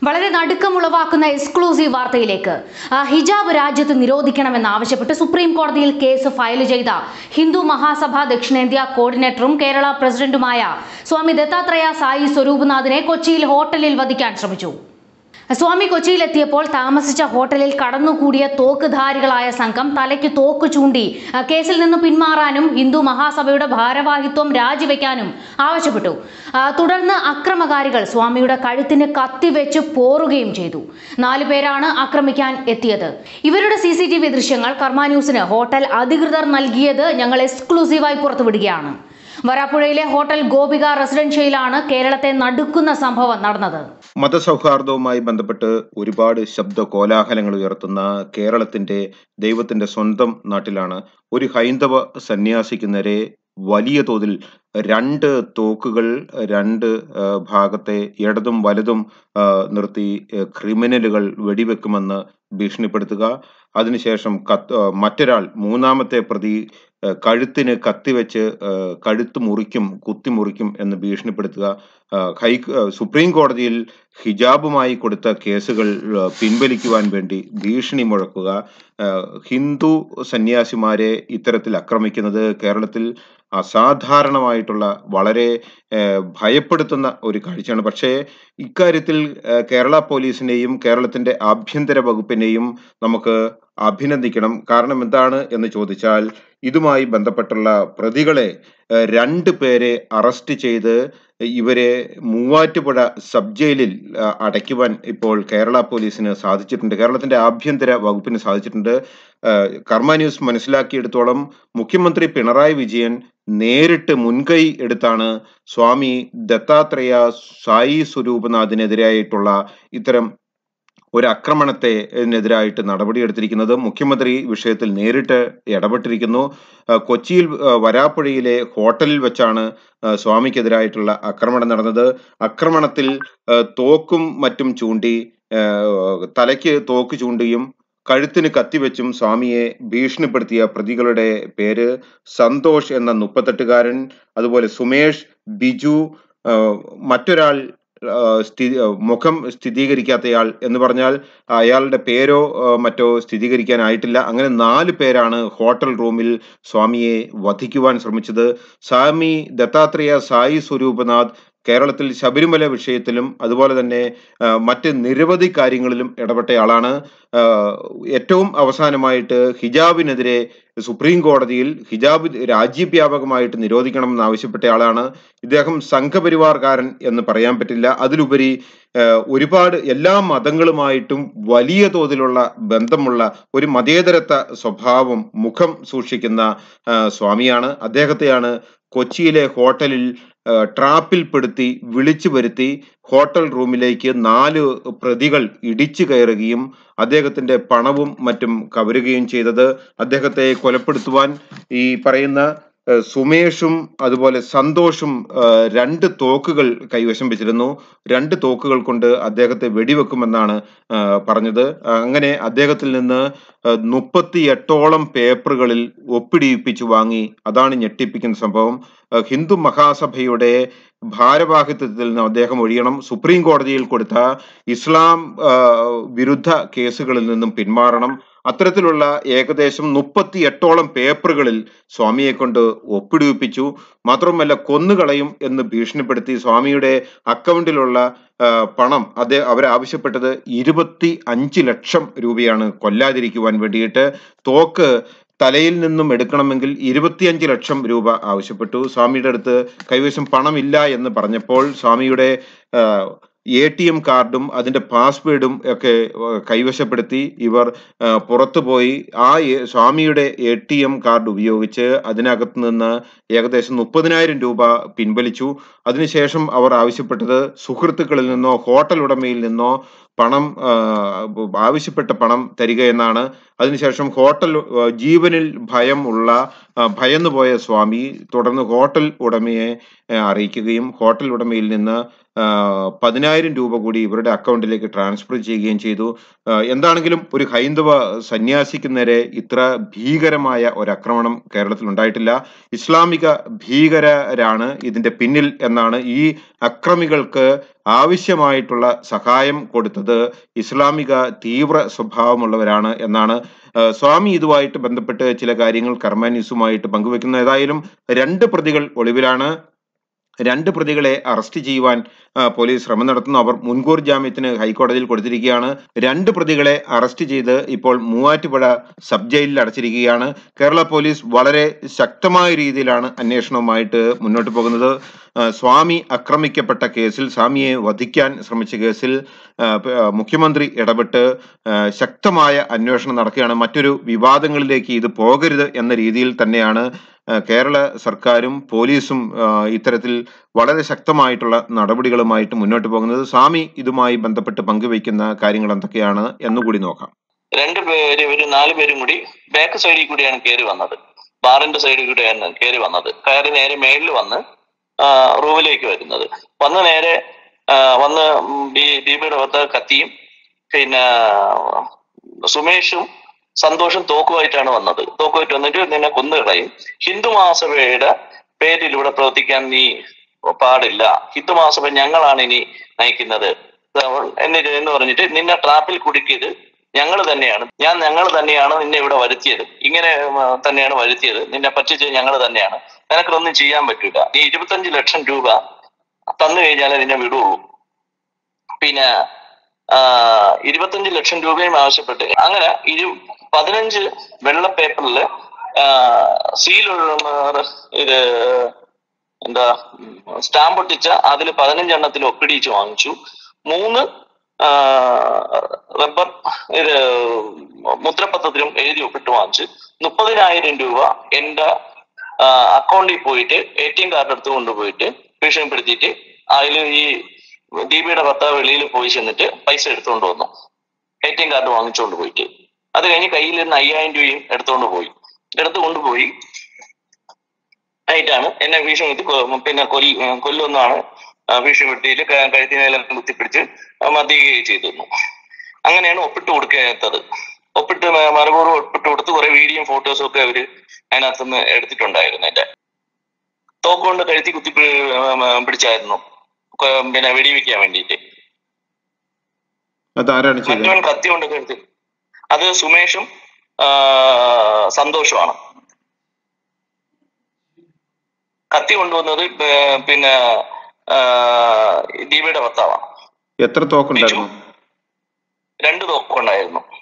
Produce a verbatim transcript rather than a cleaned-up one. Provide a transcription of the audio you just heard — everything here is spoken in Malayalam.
വളരെ നടുക്കമുളവാക്കുന്ന എക്സ്ക്ലൂസീവ് വാർത്തയിലേക്ക് ഹിജാബ് രാജ്യത്ത് നിരോധിക്കണമെന്നാവശ്യപ്പെട്ട് സുപ്രീം കോടതിയിൽ കേസ് ഫയൽ ചെയ്ത ഹിന്ദു മഹാസഭ ദക്ഷിണേന്ത്യ കോർഡിനേറ്ററും കേരള പ്രസിഡന്റുമായ സ്വാമി ദത്താത്രേയ സായി സ്വരൂപനാഥിനെ കൊച്ചിയിൽ ഹോട്ടലിൽ വധിക്കാൻ ശ്രമിച്ചു. സ്വാമി കൊച്ചിയിലെത്തിയപ്പോൾ താമസിച്ച ഹോട്ടലിൽ കടന്നുകൂടിയ തോക്കുധാരികളായ സംഘം തലയ്ക്ക് തോക്ക് ചൂണ്ടി കേസിൽ നിന്ന് പിന്മാറാനും ഹിന്ദു മഹാസഭയുടെ ഭാരവാഹിത്വം രാജിവെക്കാനും ആവശ്യപ്പെട്ടു. തുടർന്ന് അക്രമകാരികൾ സ്വാമിയുടെ കഴുത്തിന് കത്തിവെച്ച് പോറുകയും ചെയ്തു. നാലു പേരാണ് ആക്രമിക്കാൻ എത്തിയത്. ഇവരുടെ സി സി ടി വി ദൃശ്യങ്ങൾ കർമ്മ ന്യൂസിന് ഹോട്ടൽ അധികൃതർ നൽകിയത് ഞങ്ങൾ എക്സ്ക്ലൂസീവായി പുറത്തുവിടുകയാണ്. വരാപ്പുഴയിലെ ഹോട്ടൽ ഗോപിക റെസിഡൻഷ്യയിലാണ് കേരളത്തെ നടുക്കുന്ന സംഭവം നടന്നത്. മതസൗഹാർദ്ദവുമായി ബന്ധപ്പെട്ട് ഒരുപാട് ശബ്ദ കോലാഹലങ്ങൾ ഉയർത്തുന്ന കേരളത്തിന്റെ ദൈവത്തിന്റെ സ്വന്തം നാട്ടിലാണ് ഒരു ഹൈന്ദവ സന്യാസിക്ക് നേരെ വലിയ തോതിൽ രണ്ട് തോക്കുകൾ രണ്ട് ഭാഗത്തെ ഇടതും വലതും നിർത്തി ക്രിമിനലുകൾ വെടിവെക്കുമെന്ന് ഭീഷണിപ്പെടുത്തുക. അതിനുശേഷം കത്ത് മറ്റൊരാൾ മൂന്നാമത്തെ പ്രതി കഴുത്തിന് കത്തിവെച്ച് കഴുത്ത് മുറിക്കും കുത്തി മുറിക്കും എന്ന് ഭീഷണിപ്പെടുത്തുക. ഹൈ സുപ്രീം കോടതിയിൽ ഹിജാബുമായി കൊടുത്ത കേസുകൾ പിൻവലിക്കുവാൻ വേണ്ടി ഭീഷണി മുഴക്കുക. ഹിന്ദു സന്യാസിമാരെ ഇത്തരത്തിൽ ആക്രമിക്കുന്നത് കേരളത്തിൽ അസാധാരണമായിട്ടുള്ള വളരെ ഭയപ്പെടുത്തുന്ന ഒരു കാഴ്ചയാണ്. പക്ഷേ ഇക്കാര്യത്തിൽ കേരള പോലീസിനെയും കേരളത്തിന്റെ ആഭ്യന്തര വകുപ്പിനെയും നമുക്ക് അഭിനന്ദിക്കണം. കാരണം എന്താണ് എന്ന് ചോദിച്ചാൽ, ഇതുമായി ബന്ധപ്പെട്ടുള്ള പ്രതികളെ രണ്ട് പേരെ അറസ്റ്റ് ചെയ്ത് ഇവരെ മൂവാറ്റുപുഴ സബ് ജയിലിൽ അടയ്ക്കുവാൻ ഇപ്പോൾ കേരള പോലീസിന് സാധിച്ചിട്ടുണ്ട്, കേരളത്തിന്റെ ആഭ്യന്തര വകുപ്പിന് സാധിച്ചിട്ടുണ്ട്. കർമ്മ ന്യൂസ് മനസ്സിലാക്കിയെടുത്തോളം മുഖ്യമന്ത്രി പിണറായി വിജയൻ നേരിട്ട് മുൻകൈ എടുത്താണ് സ്വാമി ദത്താത്രേയ സായി സ്വരൂപനാഥിനെതിരായിട്ടുള്ള ഇത്തരം ഒരു ആക്രമണത്തെ എതിരായിട്ട് നടപടിയെടുത്തിരിക്കുന്നത്. മുഖ്യമന്ത്രി വിഷയത്തിൽ നേരിട്ട് ഇടപെട്ടിരിക്കുന്നു. കൊച്ചിയിൽ വരാപ്പുഴയിലെ ഹോട്ടലിൽ വെച്ചാണ് സ്വാമിക്കെതിരായിട്ടുള്ള ആക്രമണം നടന്നത്. ആക്രമണത്തിൽ തോക്കും മറ്റും ചൂണ്ടി തലയ്ക്ക് തോക്ക് ചൂണ്ടിയും കഴുത്തിന് കത്തിവെച്ചും സ്വാമിയെ ഭീഷണിപ്പെടുത്തിയ പ്രതികളുടെ പേര് സന്തോഷ് എന്ന മുപ്പത്തെട്ടുകാരൻ, അതുപോലെ സുമേഷ്, ബിജു, മറ്റൊരാൾ സ്ഥിതി മുഖം സ്ഥിരീകരിക്കാത്തയാൾ എന്ന് പറഞ്ഞാൽ അയാളുടെ പേരോ മറ്റോ സ്ഥിരീകരിക്കാനായിട്ടില്ല. അങ്ങനെ നാല് പേരാണ് ഹോട്ടൽ റൂമിൽ സ്വാമിയെ വധിക്കുവാൻ ശ്രമിച്ചത്. സ്വാമി ദത്താത്രേയ സായി സ്വരൂപനാഥ് കേരളത്തിൽ ശബരിമല വിഷയത്തിലും അതുപോലെ തന്നെ മറ്റ് നിരവധി കാര്യങ്ങളിലും ഇടപെട്ടയാളാണ്. ഏറ്റവും അവസാനമായിട്ട് ഹിജാബിനെതിരെ സുപ്രീം കോടതിയിൽ ഹിജാബ് രാജ്യവ്യാപകമായിട്ട് നിരോധിക്കണമെന്ന് ആവശ്യപ്പെട്ടയാളാണ്. ഇദ്ദേഹം സംഘപരിവാർകാരൻ എന്ന് പറയാൻ പറ്റില്ല. അതിലുപരി ഒരുപാട് എല്ലാ മതങ്ങളുമായിട്ടും വലിയ തോതിലുള്ള ബന്ധമുള്ള ഒരു മതേതരത്വ സ്വഭാവം മുഖം സൂക്ഷിക്കുന്ന സ്വാമിയാണ്. അദ്ദേഹത്തെയാണ് കൊച്ചിയിലെ ഹോട്ടലിൽ ട്രാപ്പിൽപ്പെടുത്തി വിളിച്ചു വരുത്തി ഹോട്ടൽ റൂമിലേക്ക് നാല് പ്രതികൾ ഇടിച്ചു കയറുകയും അദ്ദേഹത്തിന്റെ പണവും മറ്റും കവരുകയും ചെയ്തത്. അദ്ദേഹത്തെ കൊലപ്പെടുത്തുവാൻ ഈ പറയുന്ന സുമേഷും അതുപോലെ സന്തോഷും രണ്ട് തോക്കുകൾ കൈവശം വെച്ചിരുന്നു. രണ്ട് തോക്കുകൾ കൊണ്ട് അദ്ദേഹത്തെ വെടിവെക്കുമെന്നാണ് പറഞ്ഞത്. അങ്ങനെ അദ്ദേഹത്തിൽ നിന്ന് മുപ്പത്തി എട്ടോളം പേപ്പറുകളിൽ ഒപ്പിടിയിപ്പിച്ചു വാങ്ങി. അതാണ് ഞെട്ടിപ്പിക്കുന്ന സംഭവം. ഹിന്ദു മഹാസഭയുടെ ഭാരവാഹിത്വത്തിൽ നിന്ന് അദ്ദേഹം ഒഴിയണം. സുപ്രീം കോടതിയിൽ കൊടുത്ത ഇസ്ലാം വിരുദ്ധ കേസുകളിൽ നിന്നും പിന്മാറണം. അത്തരത്തിലുള്ള ഏകദേശം മുപ്പത്തി എട്ടോളം പേപ്പറുകളിൽ സ്വാമിയെ കൊണ്ട് ഒപ്പിടിപ്പിച്ചു. മാത്രമല്ല കൊന്നുകളയും എന്ന് ഭീഷണിപ്പെടുത്തി. സ്വാമിയുടെ അക്കൗണ്ടിലുള്ള പണം അതേ അവരാവശ്യപ്പെട്ടത് ഇരുപത്തി അഞ്ച് ലക്ഷം രൂപയാണ് കൊല്ലാതിരിക്കുവാൻ വേണ്ടിയിട്ട്. തോക്ക് തലയിൽ നിന്നും എടുക്കണമെങ്കിൽ ഇരുപത്തിയഞ്ച് ലക്ഷം രൂപ ആവശ്യപ്പെട്ടു. സ്വാമിയുടെ അടുത്ത് കൈവശം പണമില്ല എന്ന് പറഞ്ഞപ്പോൾ സ്വാമിയുടെ എ ടി എം കാർഡും അതിന്റെ പാസ്വേഡും ഒക്കെ കൈവശപ്പെടുത്തി ഇവർ പുറത്തു പോയി. ആ സ്വാമിയുടെ എ ടി എം കാർഡ് ഉപയോഗിച്ച് അതിനകത്ത് നിന്ന് ഏകദേശം മുപ്പതിനായിരം രൂപ പിൻവലിച്ചു. അതിനുശേഷം അവർ ആവശ്യപ്പെട്ടത് സുഹൃത്തുക്കളിൽ നിന്നോ ഹോട്ടൽ ഉടമയിൽ നിന്നോ പണം ആവശ്യപ്പെട്ട പണം തരിക എന്നാണ്. അതിനുശേഷം ഹോട്ടൽ ജീവനിൽ ഭയം ഉള്ള ഭയന്നുപോയ സ്വാമി തുടർന്ന് ഹോട്ടൽ ഉടമയെ അറിയിക്കുകയും ഹോട്ടൽ ഉടമയിൽ നിന്ന് പതിനായിരം രൂപ കൂടി ഇവരുടെ അക്കൗണ്ടിലേക്ക് ട്രാൻസ്ഫർ ചെയ്യുകയും ചെയ്തു. എന്താണെങ്കിലും ഒരു ഹൈന്ദവ സന്യാസിക്ക് നേരെ ഇത്ര ഭീകരമായ ഒരാക്രമണം കേരളത്തിൽ ഉണ്ടായിട്ടില്ല. ഇസ്ലാമിക ഭീകരരാണ് ഇതിന്റെ പിന്നിൽ എന്നാണ്, ഈ അക്രമികൾക്ക് ആവശ്യമായിട്ടുള്ള സഹായം കൊടുത്തത് ഇസ്ലാമിക തീവ്ര സ്വഭാവമുള്ളവരാണ് എന്നാണ് സ്വാമി ഇതുമായിട്ട് ബന്ധപ്പെട്ട് ചില കാര്യങ്ങൾ കർമ്മ ന്യൂസുമായിട്ട് പങ്കുവെക്കുന്നത്. ഏതായാലും രണ്ട് പ്രതികൾ ഒളിവിലാണ്. രണ്ട് പ്രതികളെ അറസ്റ്റ് ചെയ്യുവാൻ പോലീസ് ശ്രമം നടത്തുന്നു. അവർ മുൻകൂർ ജാമ്യത്തിന് ഹൈക്കോടതിയിൽ കൊടുത്തിരിക്കുകയാണ്. രണ്ട് പ്രതികളെ അറസ്റ്റ് ചെയ്ത് ഇപ്പോൾ മൂവാറ്റുപുഴ സബ് ജയിലിൽ അടച്ചിരിക്കുകയാണ്. കേരള പോലീസ് വളരെ ശക്തമായ രീതിയിലാണ് അന്വേഷണവുമായിട്ട് മുന്നോട്ട് പോകുന്നത്. സ്വാമി ആക്രമിക്കപ്പെട്ട കേസിൽ, സ്വാമിയെ വധിക്കാൻ ശ്രമിച്ച കേസിൽ മുഖ്യമന്ത്രി ഇടപെട്ട് ശക്തമായ അന്വേഷണം നടക്കുകയാണ്. മറ്റൊരു വിവാദങ്ങളിലേക്ക് ഇത് പോകരുത് എന്ന രീതിയിൽ തന്നെയാണ് കേരള സർക്കാരും പോലീസും ഇത്തരത്തിൽ വളരെ ശക്തമായിട്ടുള്ള നടപടികളുമായിട്ട് മുന്നോട്ട് പോകുന്നത്. സ്വാമി ഇതുമായി ബന്ധപ്പെട്ട് പങ്കുവയ്ക്കുന്ന കാര്യങ്ങൾ എന്തൊക്കെയാണ് എന്നുകൂടി നോക്കാം. രണ്ടു പേര് ഒരു നാല് പേരും കൂടി ബാക്ക് സൈഡിൽ കൂടിയാണ് കയറി വന്നത്. ബാറിന്റെ സൈഡിൽ കൂടിയാണ് കയറി വന്നത്. കയറി നേരെ മേളിൽ വന്ന് റൂമിലേക്ക് വരുന്നത്. വന്ന് നേരെ വന്ന് ദീപയുടെ പുറത്ത് കത്തിയും പിന്നെ സുമേഷും സന്തോഷം തോക്കുമായിട്ടാണ് വന്നത്. തോക്കുമായിട്ട് വന്നിട്ട് നിന്നെ കൊന്നു കളയും, ഹിന്ദു മഹാസഭയുടെ പേരിൽ ഇവിടെ പ്രവർത്തിക്കാൻ നീ പാടില്ല, ഹിന്ദു മഹാസഭ ഞങ്ങളാണ് ഇനി നയിക്കുന്നത് എന്നിട്ട് എന്ന് പറഞ്ഞിട്ട് നിന്നെ ട്രാപ്പിൽ കുടുക്കിയത് ഞങ്ങൾ തന്നെയാണ്, ഞാൻ ഞങ്ങൾ തന്നെയാണ് നിന്നെ ഇവിടെ വരുത്തിയത്, ഇങ്ങനെ തന്നെയാണ് വരുത്തിയത്, നിന്നെ പറ്റിച്ചത് ഞങ്ങൾ തന്നെയാണ്, നിനക്കൊന്നും ചെയ്യാൻ പറ്റൂല, നീ ഇരുപത്തഞ്ച് ലക്ഷം രൂപ തന്നു കഴിഞ്ഞാലേ നിന്നെ വിടുള്ളൂ. പിന്നെ ഇരുപത്തഞ്ച് ലക്ഷം രൂപയും ആവശ്യപ്പെട്ട് അങ്ങനെ ഇരു പതിനഞ്ച് വെള്ള പേപ്പറിൽ സീലുള്ള ഇത് എന്താ സ്റ്റാമ്പ് ഒട്ടിച്ച അതിൽ പതിനഞ്ചെണ്ണത്തിൽ ഒപ്പിടിച്ച് വാങ്ങിച്ചു. മൂന്ന് റബ്ബർ ഇത് മുദ്രപത്രത്തിലും എഴുതി ഒപ്പിട്ട് വാങ്ങിച്ച് മുപ്പതിനായിരം രൂപ എന്റെ അക്കൗണ്ടിൽ പോയിട്ട് എ ടി എം കാർഡ് എടുത്ത് കൊണ്ടുപോയിട്ട് ഭീഷണിപ്പെടുത്തിയിട്ട് അതിൽ ഈ ദീപയുടെ ഭർത്താവ് വെളിയിൽ പോയി ചെന്നിട്ട് പൈസ എടുത്തുകൊണ്ട് വന്നു, എ ടി എം കാർഡ് വാങ്ങിച്ചുകൊണ്ട് പോയിട്ട്. അത് കഴിഞ്ഞ് കയ്യിൽ നിന്ന് അയ്യായിരം രൂപയും എടുത്തുകൊണ്ട് പോയി എടുത്തു കൊണ്ടുപോയി ആയിട്ടാണ് എന്നെ ഭീഷണിപ്പെടുത്തി പിന്നെ കൊല്ല കൊല്ലുമെന്നാണ് ഭീഷണിപ്പെടുത്തിയിട്ട് കഴുത്തിനെല്ലാം കുത്തിപ്പിടിച്ച് മർദ്ദിക്കുകയും ചെയ്തു. അങ്ങനെയാണ് ഒപ്പിട്ട് കൊടുക്കാത്തത്. ഒപ്പിട്ട് മറുപൂർവ്വം ഒപ്പിട്ട് കൊടുത്ത് കുറെ വീഡിയോയും ഫോട്ടോസും ഒക്കെ അവര് അതിനകത്തുനിന്ന് എടുത്തിട്ടുണ്ടായിരുന്നു. എന്റെ തോക്കുകൊണ്ട് കഴുത്തി കുത്തി പിടിച്ചായിരുന്നു പിന്നെ വെടിവെക്കാൻ വേണ്ടിയിട്ട്. മറ്റവൻ കത്തി കൊണ്ട് കഴുത്തി, അത് സുമേഷും സന്തോഷമാണ്. കത്തി കൊണ്ടുവന്നത് പിന്നെ ദീപയുടെ ഭർത്താവാണ്. എത്ര തോക്കുണ്ടായിരുന്നു? രണ്ട് തോക്കുണ്ടായിരുന്നു.